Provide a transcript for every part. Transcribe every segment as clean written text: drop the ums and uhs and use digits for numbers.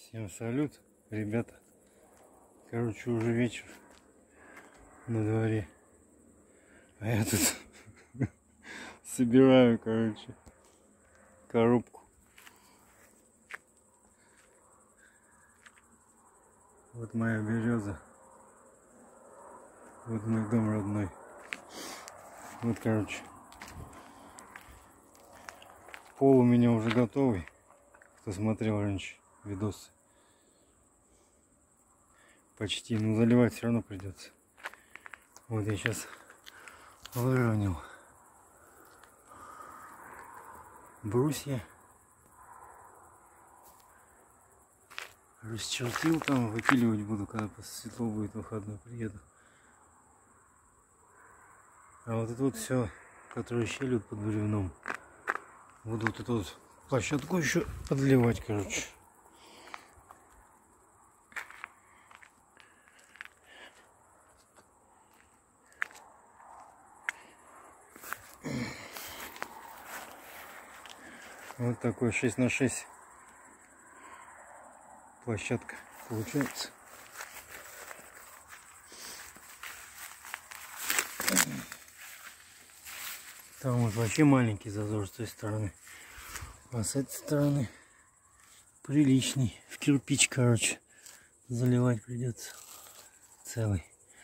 Всем салют, ребята. Короче, уже вечер на дворе. А я тут собираю, короче, коробку. Вот моя береза. Вот мой дом родной. Вот, короче, пол у меня уже готовый. Кто смотрел раньше видосы. Почти, но заливать все равно придется. Вот я сейчас выровнял брусья, расчертил, там выпиливать буду, когда светло будет, выходной приеду. А вот это вот все, которое щель под бревном, буду вот эту вот площадку еще подливать, короче. Вот такой 6×6 площадка получается. Там вот вообще маленький зазор с той стороны, а с этой стороны приличный. В кирпич, короче, заливать придется целый.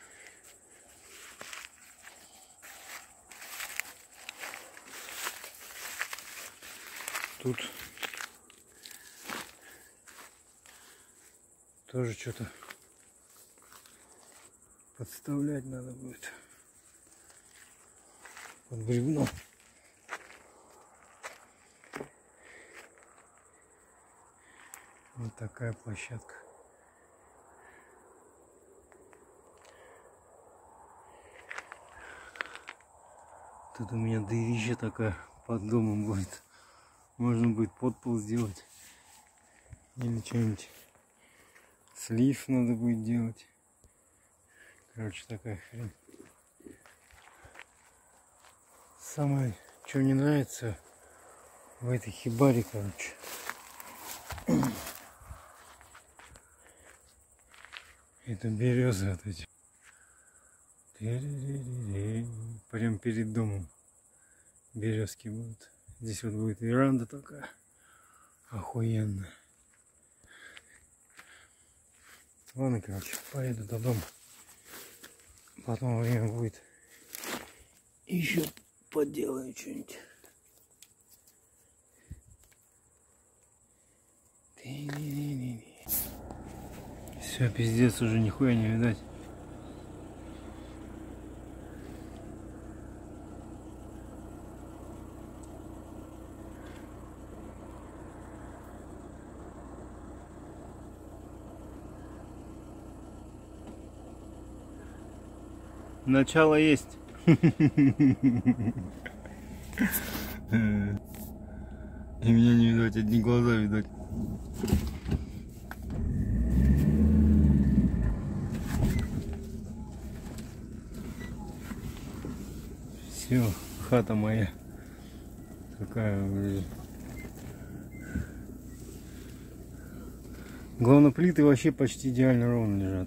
Тут тоже что-то подставлять надо будет под бревно. Вот такая площадка. Тут у меня дырища такая под домом будет. Можно будет подпол сделать. Или что-нибудь. Слив надо будет делать. Короче, такая хрень. Самое, что мне нравится в этой хибаре, короче. Это березы вот эти. Прям перед домом березки будут. Здесь вот будет веранда такая охуенная. Ладно, короче, поеду до дома. Потом время будет. Еще поделаю что-нибудь. Все, пиздец, уже нихуя не видать. Начало есть. И меня не видать, одни глаза видать. Все, хата моя. Такая. Главное, плиты вообще почти идеально ровно лежат.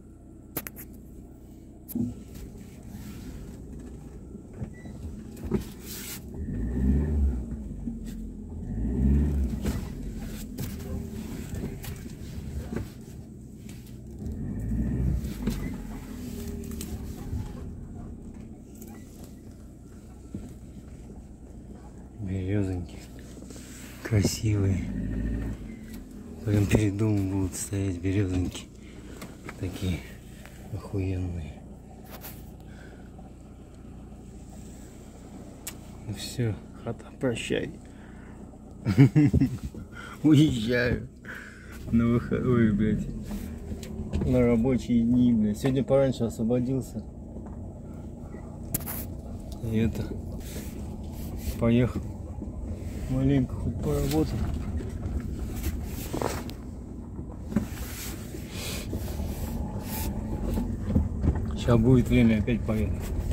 Березоньки красивые. Прям перед домом будут стоять березоньки. Такие охуенные. Ну все, хата, прощай. Уезжаю на выходные, блядь. На рабочие дни, блядь. Сегодня пораньше освободился. И это, поехал. Маленько хоть поработал. Сейчас будет время, опять поеду.